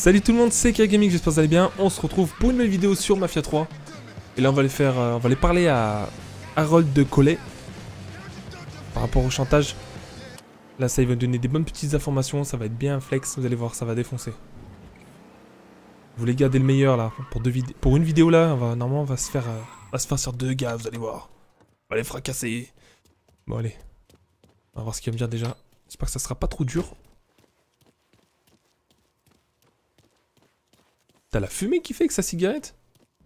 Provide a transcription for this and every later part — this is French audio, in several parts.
Salut tout le monde, c'est KGaming, j'espère que vous allez bien. On se retrouve pour une nouvelle vidéo sur Mafia 3. Et là on va aller parler à Harold de Collet par rapport au chantage. Là ça il va donner des bonnes petites informations, ça va être bien flex, vous allez voir, ça va défoncer. Vous voulez garder le meilleur là, pour une vidéo là, normalement on va se faire sur 2 gars, vous allez voir. On va les fracasser. Bon allez, on va voir ce qu'il va me dire déjà. J'espère que ça sera pas trop dur. T'as la fumée qui fait avec sa cigarette?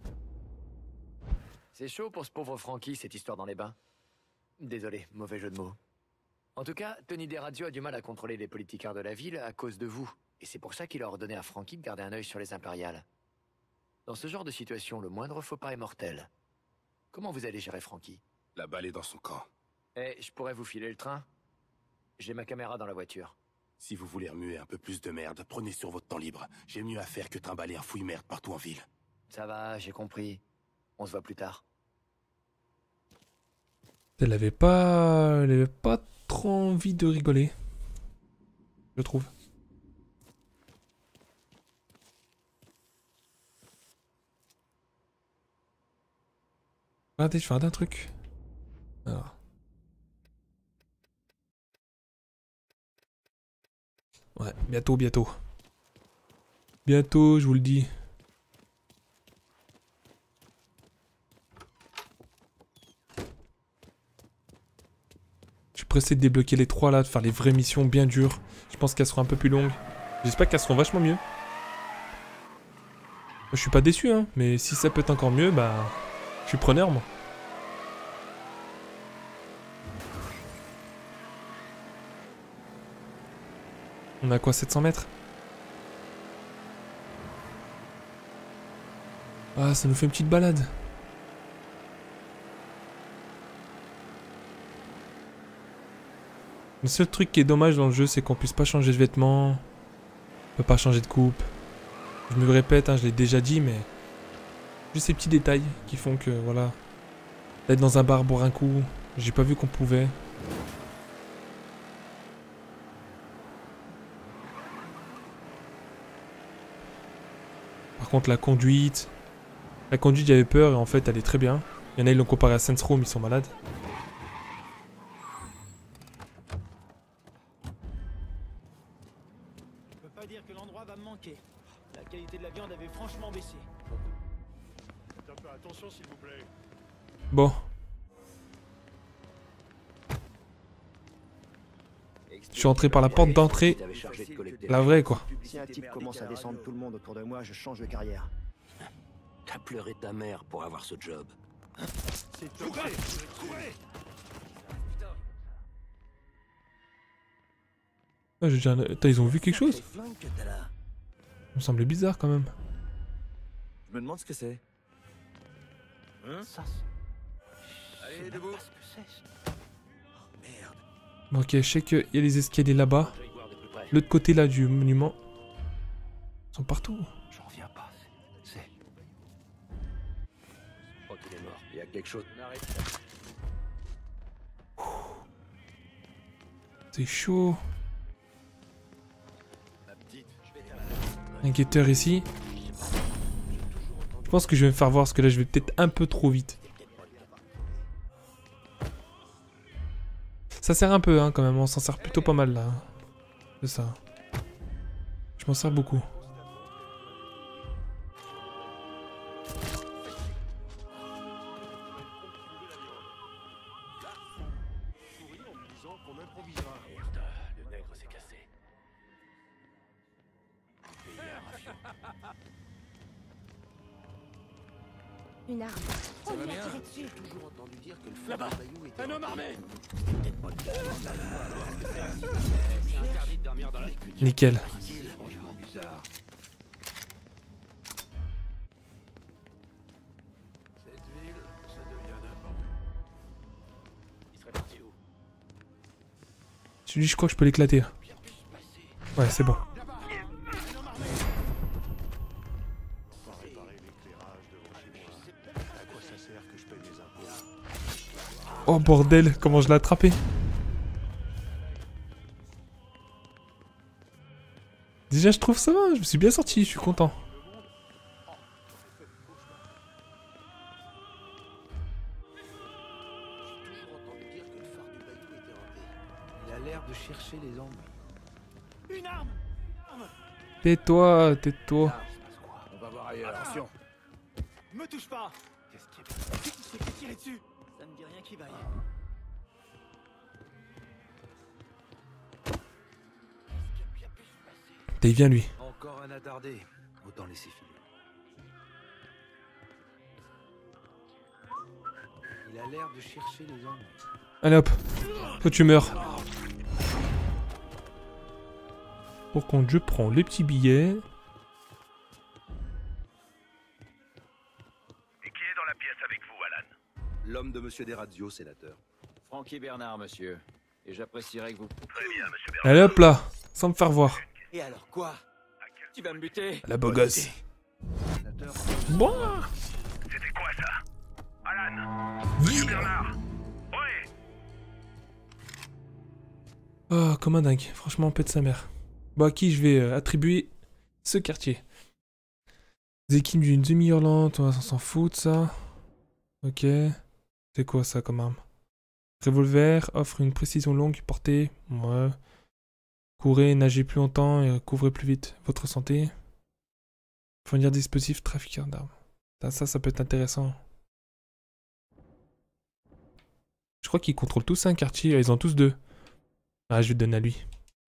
C'est chaud pour ce pauvre Frankie, cette histoire dans les bains. Désolé, mauvais jeu de mots. En tout cas, Tony DeRazio a du mal à contrôler les politicards de la ville à cause de vous. Et c'est pour ça qu'il a ordonné à Frankie de garder un œil sur les impériales. Dans ce genre de situation, le moindre faux pas est mortel. Comment vous allez gérer Frankie? La balle est dans son camp. Eh, je pourrais vous filer le train? J'ai ma caméra dans la voiture. Si vous voulez remuer un peu plus de merde, prenez sur votre temps libre. J'ai mieux à faire que trimballer un fouille-merde partout en ville. Ça va, j'ai compris. On se voit plus tard. Elle avait pas trop envie de rigoler, je trouve. Regardez, je vais regarder un truc. Alors. Ouais, bientôt. Bientôt, je vous le dis. Je suis pressé de débloquer les 3 là, de faire les vraies missions bien dures. Je pense qu'elles seront un peu plus longues. J'espère qu'elles seront vachement mieux. Je suis pas déçu, hein, mais si ça peut être encore mieux, bah... Je suis preneur, moi. On a quoi, 700 mètres? Ah, ça nous fait une petite balade. Le seul truc qui est dommage dans le jeu, c'est qu'on puisse pas changer de vêtements. On peut pas changer de coupe. Je me répète, hein, je l'ai déjà dit, mais... Juste ces petits détails qui font que, voilà... D'être dans un bar, boire un coup, j'ai pas vu qu'on pouvait. Par contre, la conduite, j'avais peur et en fait, elle est très bien. Il y en a, ils l'ont comparé à Saints Row, ils sont malades. Je peux pas dire que l'endroit va me manquer. La qualité de la viande avait franchement baissé. Faites un peu attention s'il vous plaît. Bon. Je suis entré par la porte d'entrée. La vraie, quoi. Si un type commence à descendre tout le monde autour de moi, je change de carrière. T'as pleuré ta mère pour avoir ce job. C'est tombé. Ah, j'ai déjà... Attends, ils ont vu quelque chose? Ça me semblait bizarre quand même. Je me demande ce que c'est. Ça, Allez, debout. Bon, ok, je sais qu'il y a les escaliers là-bas. L'autre côté là du monument. Ils sont partout. J'en reviens pas. C'est... Je crois qu'il est mort. Il y a quelque chose. Arrête. C'est chaud. Ma petite, Un guetteur ici. Je pense que je vais me faire voir parce que là je vais peut-être un peu trop vite. Ça sert un peu hein, quand même, on s'en sert plutôt pas mal là. C'est ça. Je m'en sers beaucoup. Le nègre s'est cassé. Une arme. On lui a tiré dessus. Là-bas, un homme armé. Nickel. Cette ville, ça devient n'importe. Il serait parti où? Celui je crois que je peux l'éclater. Ouais, c'est bon. Oh bordel, comment je l'ai attrapé? Déjà, je trouve ça va. Je me suis bien sorti. Je suis content. Il a l'air de chercher les angles. Une arme! Tais-toi, tais-toi. On va voir ailleurs. Attention. Me touche pas! Qu'est-ce qui est... Qui c'est qui a tiré dessus? Ça me dit rien qui vaille. Dave, viens lui. Encore un attardé. Autant laisser filer. Il a l'air de chercher les angles. Allez hop. Toi tu meurs. Pour contre, je prends les petits billets. Et qui est dans la pièce avec vous, Alan? L'homme de Monsieur Desradios, sénateur. Francky Bernard, monsieur. Et j'apprécierais que vous... Très bien, monsieur Bernard. Allez hop là. Sans me faire voir. Et alors quoi? Tu vas me buter? La beau gosse. Sénateur. Bon. C'était quoi ça? Alan? Monsieur Bernard? Oui. Oh, comme un dingue. Franchement, on pète sa mère. Bon, à qui je vais attribuer ce quartier? Zekin d'une demi-hurlante. On va s'en foutre, ça. Ok. C'est quoi, ça, comme arme? Revolver. Offre une précision longue, portée. Ouais. Courez, nagez plus longtemps et couvrez plus vite votre santé. Fournir dispositif trafiquant d'armes. Ça peut être intéressant. Je crois qu'ils contrôlent tous un quartier. Ils ont tous deux. Ah, je vais te donner à lui.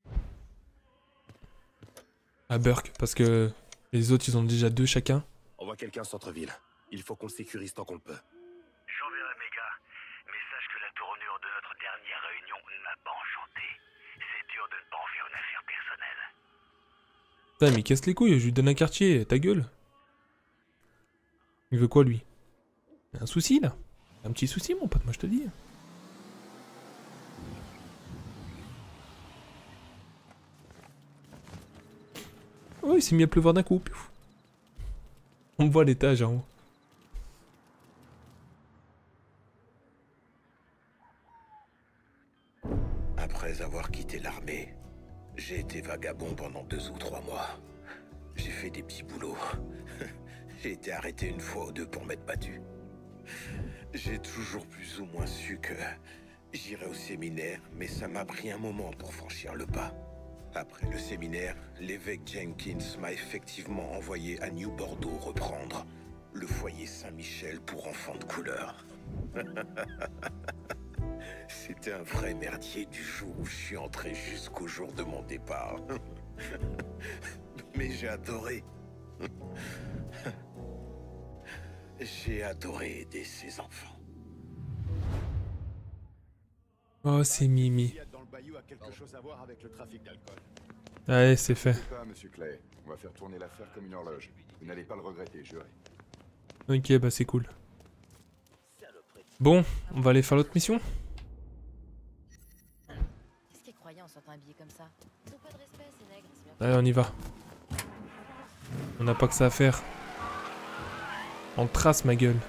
À Burke, parce que les autres, ils ont déjà deux chacun. On voit quelqu'un centre-ville. Il faut qu'on le sécurise tant qu'on le peut. J'enverrai mes gars. Mais sache que la tournure de notre dernière réunion ne m'a pas enchanté. C'est dur de ne pas en faire une affaire personnelle. Putain, mais il casse les couilles. Je lui donne un quartier. Ta gueule. Il veut quoi, lui? Il a un souci, là. Un petit souci, mon pote, moi, je te dis. Oh, il s'est mis à pleuvoir d'un coup. Piouf. On voit l'étage en haut. Après avoir quitté l'armée, j'ai été vagabond pendant 2 ou 3 mois. J'ai fait des petits boulots. J'ai été arrêté une fois ou deux pour m'être battu. J'ai toujours plus ou moins su que j'irais au séminaire, mais ça m'a pris un moment pour franchir le pas. Après le séminaire, l'évêque Jenkins m'a effectivement envoyé à New Bordeaux reprendre le foyer Saint-Michel pour enfants de couleur. C'était un vrai merdier du jour où je suis entré jusqu'au jour de mon départ. Mais j'ai adoré. J'ai adoré aider ces enfants. Oh, c'est Mimi. Dans le bayou a quelque chose à voir avec le trafic d'alcool. Allez, c'est fait. Pas, monsieur Clay. On va faire tourner l'affaire comme une horloge. Vous n'allez pas le regretter, juré. Ok, bah c'est cool. Bon, on va aller faire l'autre mission. Qu'est-ce qui est croyant en sortant habillé comme ça? Ils ont pas de respect, ces nègres. C'est bien. Allez, on y va. On n'a pas que ça à faire. On trace, ma gueule.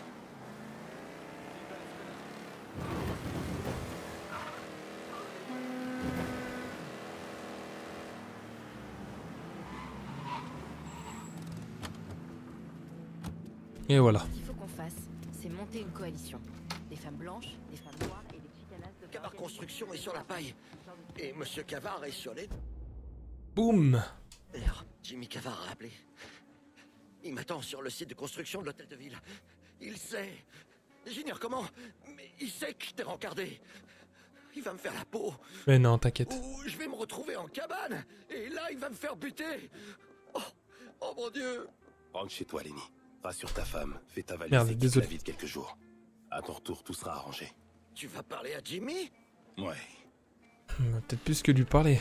Et voilà. Ce qu'il faut qu'on fasse, c'est monter une coalition. Des femmes blanches, des femmes noires et des chicanas de... Cavard Construction est sur la paille. Et Monsieur Cavard est sur les... Boum. D'ailleurs, Jimmy Cavard a appelé. Il m'attend sur le site de construction de l'hôtel de ville. Il sait. J'ignore comment, mais il sait que je t'ai rencardé. Il va me faire la peau. Mais non, t'inquiète. Ou je vais me retrouver en cabane. Et là, il va me faire buter. Oh mon Dieu. Rentre chez toi, Lenny. Rassure ta femme. Fais ta valise Merde, et quitte désolé. la vie de quelques jours. À ton retour, tout sera arrangé. Tu vas parler à Jimmy? Ouais. On va peut-être plus que lui parler.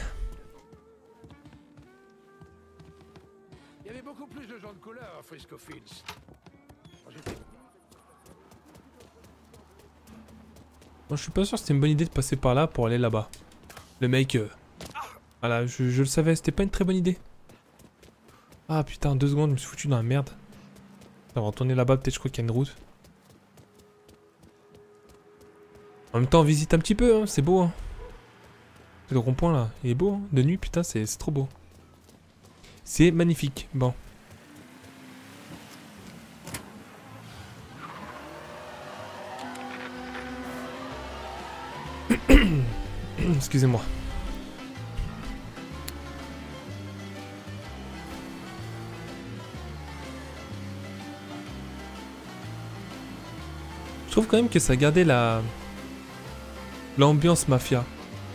Il y avait beaucoup plus de gens de couleur à Frisco Fields. Quand j'étais- Moi, je suis pas sûr que c'était une bonne idée de passer par là pour aller là-bas. Le mec... Voilà, je le savais, c'était pas une très bonne idée. Ah putain, 2 secondes, je me suis foutu dans la merde. On va retourner là-bas, peut-être je crois qu'il y a une route. En même temps, on visite un petit peu, hein, c'est beau. Hein. Le rond-point là, il est beau, hein. De nuit, putain, c'est trop beau. C'est magnifique. Bon. Excusez-moi. Je trouve quand même que ça gardait l'ambiance mafia.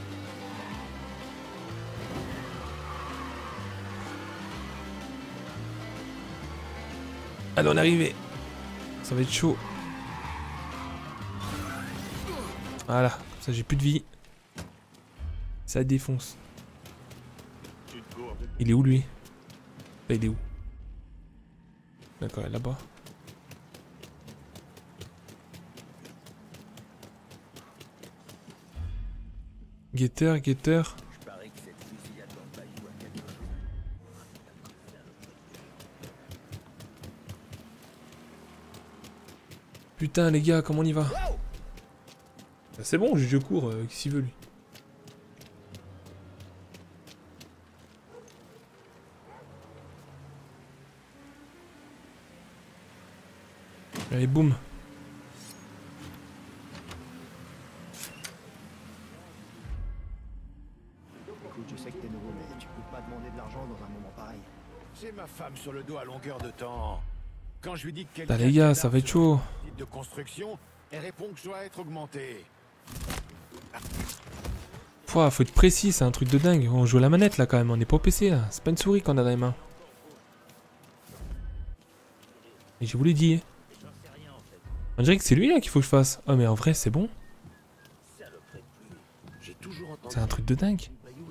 Allez, on est arrivé. Ça va être chaud. Voilà, comme ça j'ai plus de vie. Ça défonce. Il est où lui? Là, il est où? D'accord, il est là-bas. Guetteur, guetteur. Putain les gars, comment on y va? C'est bon, je cours, qu'est-ce qu'il veut lui? Allez, boum. Écoute, je sais que t'es nouveau, mais tu peux pas demander de l'argent dans un moment pareil. J'ai ma femme sur le dos à longueur de temps. Quand je lui dis que Putain quelqu'un les gars, ça va être chaud. de construction, elle répond que je dois être augmenté. Pouah, faut être précis, c'est un truc de dingue. On joue à la manette là quand même, on est pas au PC là. C'est pas une souris qu'on a dans les mains. Et je vous l'ai dit. On dirait que c'est lui là qu'il faut que je fasse. Oh mais en vrai c'est bon. C'est un truc de dingue.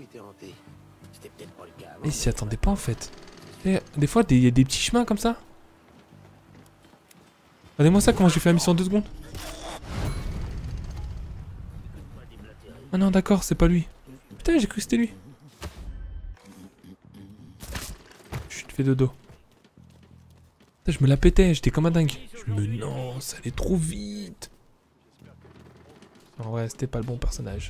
Et il s'y attendait pas en fait. Et des fois il y a des petits chemins comme ça. Regardez-moi ça comment j'ai fait la mission en 2 secondes. Ah non d'accord c'est pas lui. Putain j'ai cru que c'était lui. Je te fais dodo. Putain, je me la pétais, j'étais comme un dingue. Je me non, ça allait trop vite. En vrai c'était pas le bon personnage.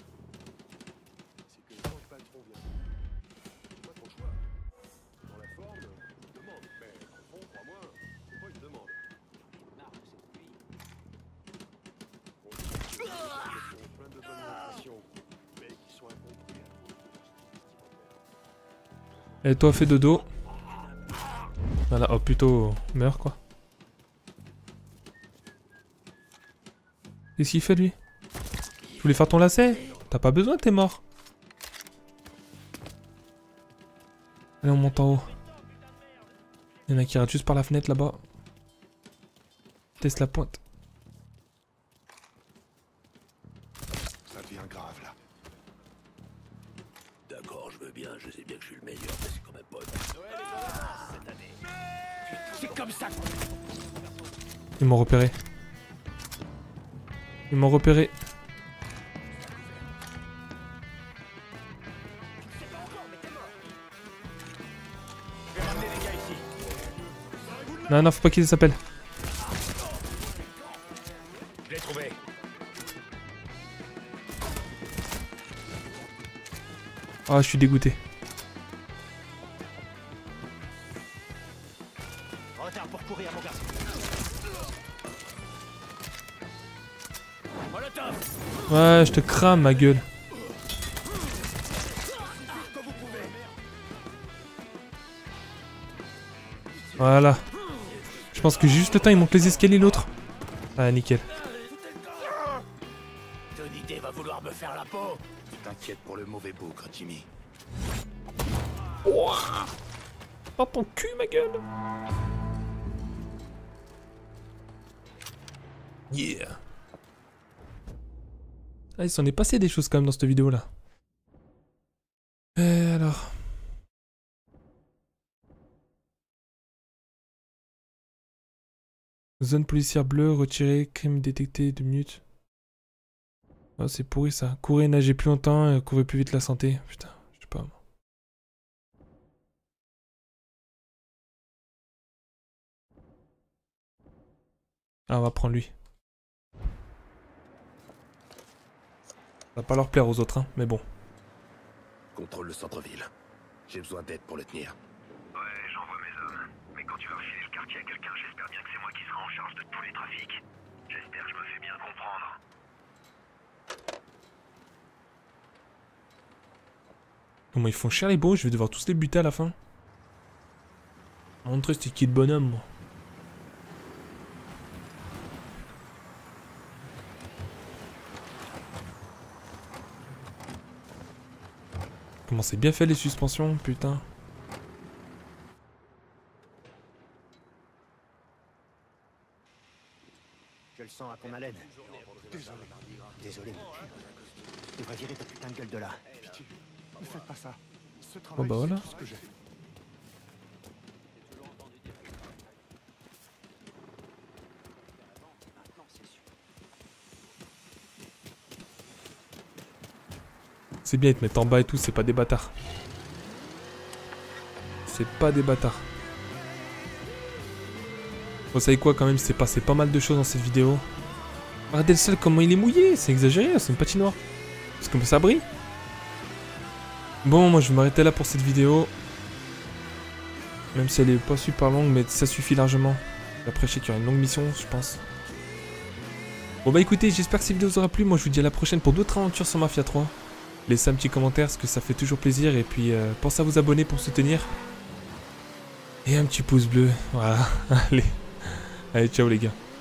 Et toi fais dodo. Voilà, oh plutôt meurs quoi. Qu'est-ce qu'il fait lui? Je voulais faire ton lacet? T'as pas besoin, t'es mort. Allez on monte en haut. Il y en a qui ratent juste par la fenêtre là-bas. Teste la pointe. Ça devient grave là. D'accord, je veux bien, je sais bien que je suis le meilleur, mais c'est quand même pas cette année. C'est comme ça. Ils m'ont repéré. Ils m'ont repéré. Non, non, faut pas qu'ils s'appellent. Je l'ai trouvé. Ah, je suis dégoûté. Retard pour courir, mon garçon. Ouais, je te crame ma gueule. Voilà. Je pense que j'ai juste le temps, il manque les escaliers l'autre. Ah, nickel. Ton idée va vouloir me faire la peau. Tu t'inquiètes pour le mauvais bout, quand Jimmy. Ouah. Dans ton cul, ma gueule. Yeah. Ah, il s'en est passé des choses quand même dans cette vidéo là. Alors. Zone policière bleue, retirée, crime détecté, 2 minutes. Oh, c'est pourri ça. Courez, nagez plus longtemps, courez plus vite la santé. Putain, je sais pas moi. Ah, on va prendre lui. Ça va pas leur plaire aux autres, hein, mais bon. Contrôle le centre-ville. J'ai besoin d'aide pour le tenir. tu vas refiler le quartier à quelqu'un, j'espère bien que c'est moi qui serai en charge de tous les trafics. J'espère que je me fais bien comprendre. Comment ils font cher les beaux, je vais devoir tous les buter à la fin. Montrez c'était qui de bonhomme, moi. Comment c'est bien fait les suspensions, putain. Je le sens à ton haleine. Désolé, mon cul. Tu devrais virer ta putain de gueule de là. Pitié, ne faites pas ça. Ce Oh travail, bah voilà. c'est tout ce que j'ai. C'est bien, ils te mettent en bas et tout, c'est pas des bâtards. C'est pas des bâtards. Vous savez quoi quand même, c'est passé pas mal de choses dans cette vidéo. Regardez le sol, comment il est mouillé, c'est exagéré, c'est une patinoire. Parce que ça brille. Bon, moi je vais m'arrêter là pour cette vidéo. Même si elle est pas super longue, mais ça suffit largement. Après, je sais qu'il y aura une longue mission, je pense. Bon bah écoutez, j'espère que cette vidéo vous aura plu. Moi je vous dis à la prochaine pour d'autres aventures sur Mafia 3. Laissez un petit commentaire parce que ça fait toujours plaisir. Et puis pensez à vous abonner pour me soutenir. Et un petit pouce bleu. Voilà. Allez. Allez, ciao les gars.